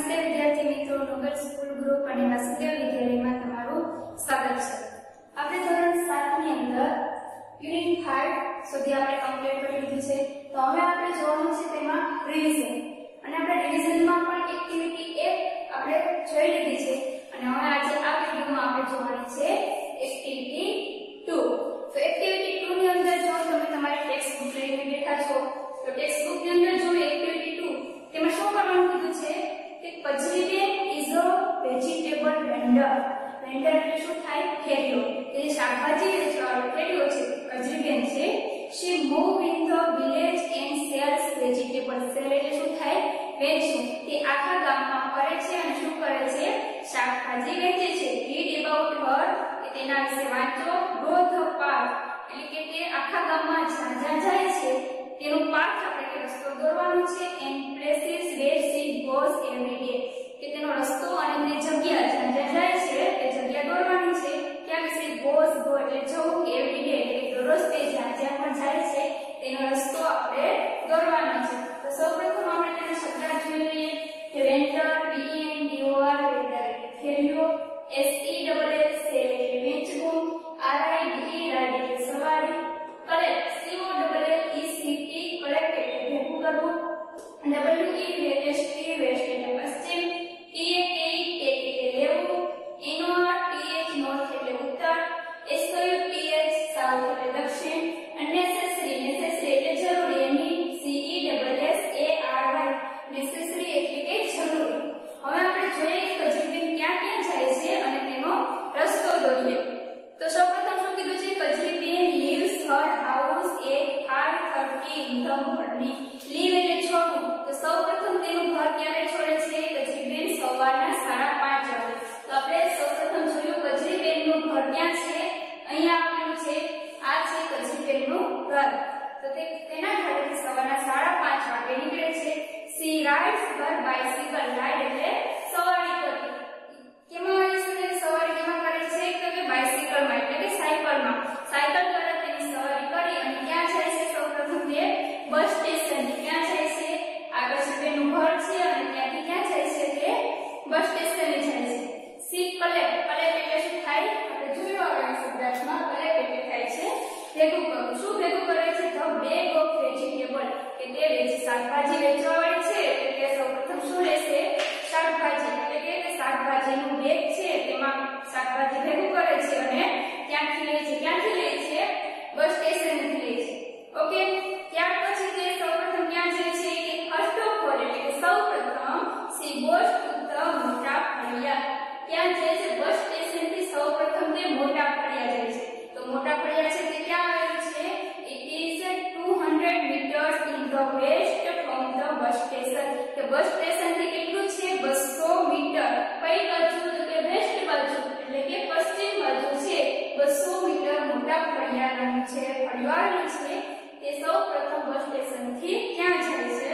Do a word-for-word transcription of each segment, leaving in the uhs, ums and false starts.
નમસ્તે વિદ્યાર્થી મિત્રો, નોબેલ સ્કૂલ ગ્રુપ અને વાસુદેવ વિદ્યાલયમાં તમારું સ્વાગત છે। આપણે ધોરણ સાત ની અંદર યુનિટ પાંચ સુધી આપણે કમ્પ્લીટ કરી લીધું છે। તો હવે આપણે જોવાનું છે તેમાં રિવિઝન, અને આપણે રિવિઝનમાં પણ એક્ટિવિટી એક આપણે જોઈ લીધી છે, અને હવે આજે આ વિડિયોમાં આપણે જોવાની છે એક્ટિવિટી બે। તો એક્ટિવિટી બે ની અંદર જો તમે તમારી ટેક્સ્ટ બુક લઈને બેઠા છો, તો ટેક્સ્ટ બુક ની અંદર જો એક્ટિવિટી બે તેમાં શું કરવાનું કીધું છે કે કજરીબેન is a vegetable vendor. Vendor એટલે શું થાય? ફેરિયો। તે શાકભાજી વેચવાળો ફેરિયો છે, કજરીબેન છે। she move in the village and sells vegetables। Sell એટલે શું થાય? વેચવું। તે આખા ગામમાં ફરે છે અને શું કરે છે? શાકભાજી વેચે છે। read about her, તેના વિશે વાંચો। go the path, એટલે કે તે આખા ગામમાં જ્યાં જ્યાં જાય છે તેનું પાથ આપણે કે રસ્તો દોરવાનો છે। and places where she goes every day, કે તેનો રસ્તો અને તે જગ્યા જ્યાં જ્યાં જાય છે તે જગ્યા દોરવાની છે। ક્યાં વિશે? goes go એટલે જવું, every day એટલે દરરોજ તે જ્યાં જ્યાં પણ જાય છે તેનો રસ્તો આપણે દોરવાનો છે। તો સૌપ્રથમ આપણે તેના શબ્દાર્થ જોઈ લઈએ કે vendor, V N D O R vendor એટલે ફેરિયો, S E double L sell એટલે વેચવું, R I D E ride એટલે સવારી, collect C O double L E C T collect એટલે ભેગું કરવું, W E west T west એટલે પશ્ચિમ, T A K E take એટલે લેવું, N O R T H north એટલે ઉત્તર, S U T H south એટલે દક્ષિણ, અનનેસેસરી નેસેસરી એટલે જરૂરી, N E C E double S A R Y necessary એટલે કે જરૂરી। હવે આપણે જોઈએ કે કજરીબેન ક્યાં ક્યાં જાય છે અને તેનો રસ્તો દોરીએ। તો સૌપ્રથમ શું કીધું છે? કજરીબેન leaves her house at five thirty in the morning. Leave એટલે છોડવું। તો સૌપ્રથમ તેનું ઘર ક્યારે છોડે છે? કજરીબેન સવારના સાડા પાંચ વાગે। તો આપણે સૌપ્રથમ જોયું કજરીબેનનું ઘર ક્યાં છે? અહીંયા આપેલું છે, આ છે કજરીબેનનું ઘર। તો તે તેના ઘરેથી સવારના સાડા પાંચ વાગે નીકળે છે। She rides her bicycle, ride એટલે સવારી કરવી। કેમાં આવે છે? સવારી કેમાં કરે છે? તો કે બાઇસિકલમાં એટલે કે સાયકલમાં। સાયકલ દ્વારા તેની સવારી કરી અને ક્યાં જાય છે? સૌપ્રથમ તે બસ સ્ટેશન। ક્યાં જાય છે? આ કજરીબેનનું ઘર છે અને ત્યાંથી ક્યાં જાય છે? તે બસ સ્ટેશને જાય છે। સી કલેક્ટ, કલેક્ટ એટલે શું થાય? આપણે જોયું આગળ શબ્દાર્થમાં, કલેક્ટ એટલે થાય છે ભેગું કરવું। શું ભેગું કરે છે? ધ બેગ ઓફ વેજીટેબલ, કે તે વેજ શાકભાજી વેચવાવાળી છે એટલે કે સૌપ્રથમ શું લેશે? શાકભાજી, એટલે કે તે શાકભાજીનું બેગ છે તેમાં શાકભાજી ભેગું કરે છે અને ત્યાંથી લે છે। ક્યાંથી લે છે? બસ સ્ટેશનથી લે છે। ઓકે, ત્યાર પછી તે સૌપ્રથમ ક્યાં જાય છે? કે ફર્સ્ટ ઓફ ઓલ એટલે કે સૌપ્રથમ સી ગોઝ ટુ ધ મોટા ફળિયા। ક્યાં જાય છે? બસ સ્ટેશનથી સૌપ્રથમ તે મોટા ફળિયા જાય છે। તો મોટા ફળિયા છે તે ક્યાં આવેલું છે? It is two hundred metres in the west from the bus station, કે બસ સ્ટેશનથી કેટલું છે? બસો મીટર। કઈ બાજુ? તો કે વેસ્ટ બાજુ એટલે કે પશ્ચિમ બાજુ છે। બસો મીટર મોટા ફળિયાનું છે ફળિયું આવેલું છે। તે સૌપ્રથમ બસ સ્ટેશનથી ક્યાં જાય છે?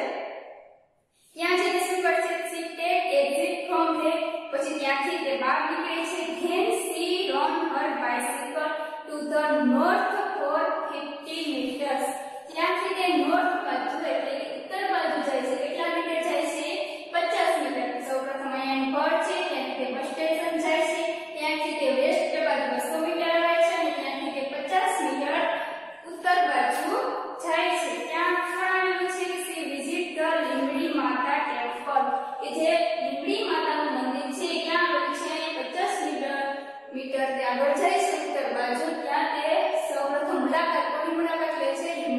ત્યાં જઈને શું કરશે? She take exit from there, પછી ત્યાંથી તે બહાર નીકળે છે। Then she run her bicycle to the north four fifty metres, ત્યાંથી તે નોર્થ બાજુ એટલે કે ઉત્તર બાજુ જાય છે। કેટલા મીટર જાય છે? પચાસ મીટર। સૌપ્રથમ અહીંયા ઘર છે ત્યાંથી તે બસ સ્ટેશન જાય છે, ત્યાંથી તે વેસ્ટ બાજુ બસો મીટર આવે છે અને ત્યાંથી તે પચાસ મીટર ઉત્તર બાજુ જાય છે। ત્યાં આવેલું છે કે સી વિઝિટ ધ લીંબડી માતા ટેમ્પલ, કે જે લીંબડી માતાનું મંદિર છે ક્યાં આવેલું છે? પચાસ મીટર મીટર તે આગળ જાય છે ઉત્તર બાજુ। ત્યાં તે સૌપ્રથમ મુલાકાત, કોની મુલાકાત લે છે?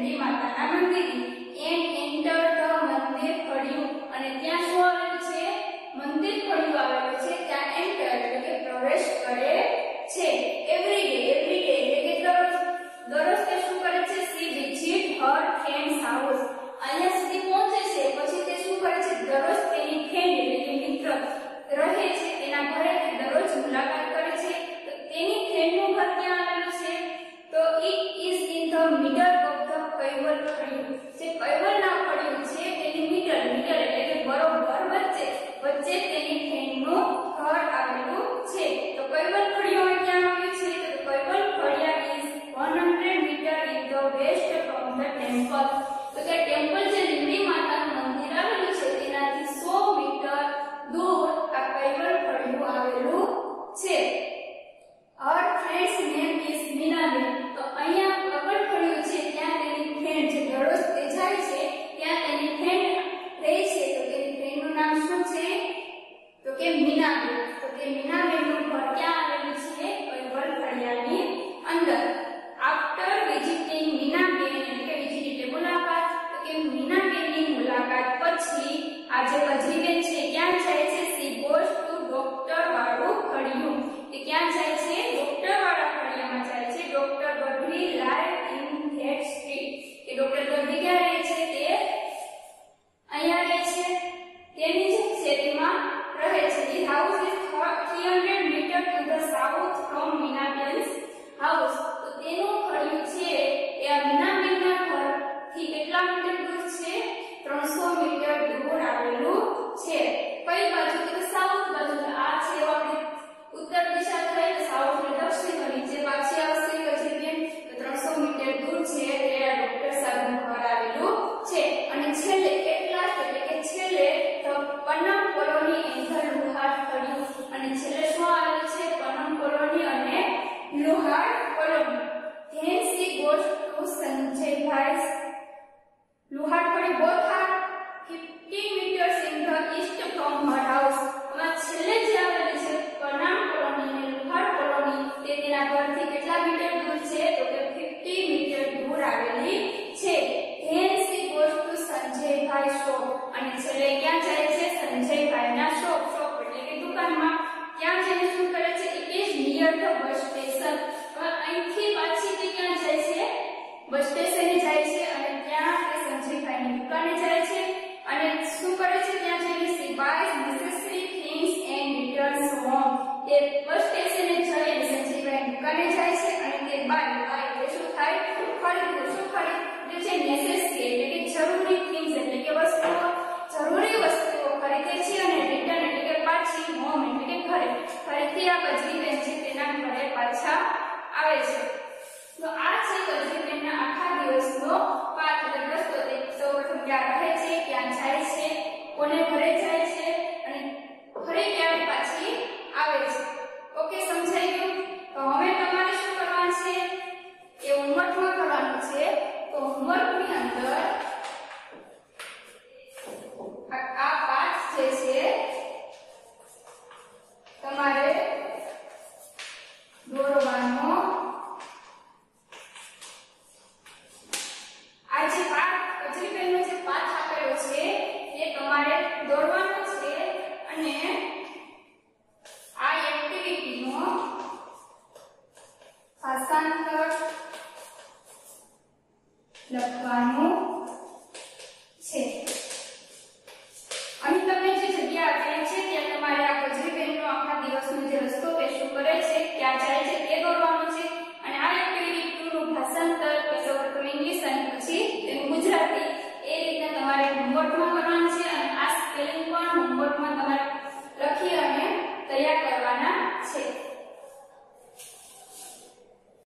અને છેલ્લે શું આવેલું છે પનમ કોલોની અને Lohad colony. Then she goes to સંજયભાઈ Lohad colony both are fifty meters in the east from her house. આમાં છેલ્લે જે આવેલી છે પનમ કોલોની અને લોહાડ કોલોની તે તેના ઘરથી કેટલા મીટર દૂર છે તો કે fifty મીટર દૂર આવેલી છે. Then she goes to Sanjaybhai shop અને છેલ્લે ક્યાં જાય છે સંજયભાઈના શોપ. શોપ એટલે કે દુકાનમાં. ક્યાં જઈને શું કરે છે it is near the bus station. હવે અહીંથી પાછી તે ક્યાં જાય છે બસ સ્ટેશને જાય છે અને ત્યાં તે સંજયભાઈની દુકાને જાય છે અને શું કરે છે ત્યાં જઈને she buys necessary things and returns home. તે બસ સ્ટેશને જઈ અને સંજયભાઈની દુકાને જાય છે અને તે બાય બાય એટલે શું થાય ખરીદવું. શું ખરીદે છે necessary એટલે કે જરૂરી things એટલે કે વસ્તુઓ જરૂરી વસ્તુઓ ખરીદે છે અને રિટર્ન એટલે કે પાછી હોમ એટલે કે ઘરે. ફરીથી આ કજરી બેન છે તેના ઘરે પાછા આવે છે. તો આ છે કજરી બેનના આખા દિવસનો પાઠ એટલે રસ્તો. તે સૌપ્રથમ ક્યાં રહે છે ક્યાં જાય છે કોને ઘરે જાય છે અને ફરી ક્યારે પાછી આવે છે. ઓકે સમજાઈ ગયું. તો હવે તમારે શું કરવાનું છે એ હોમવર્કમાં કરવાનું છે. તો હોમવર્કની અંદર આ પાઠ જે છે તમારે દોરવાનો. આ જે પાઠ કજરી બેનનો જે પાઠ આપેલો છે એ તમારે દોરવાનો છે અને આ એક્ટિવિટીનો ભાષાંતર લખવાનું છે. અહીં તમને જે જગ્યા આપેલી છે ત્યાં તમારે આ કજરી બેનનો આખા દિવસનો જે રસ્તો તે શું કરે છે ક્યાં જાય છે તે દોરવાનું છે અને આ એક્ટિવિટીનું ભાષાંતર કે સૌપ્રથમ ઇંગ્લિશ અને પછી તેનું ગુજરાતી એ રીતના તમારે હોમવર્કમાં કરવાનું છે અને આ સ્પેલિંગ પણ હોમવર્કમાં તમારે લખી અને તૈયાર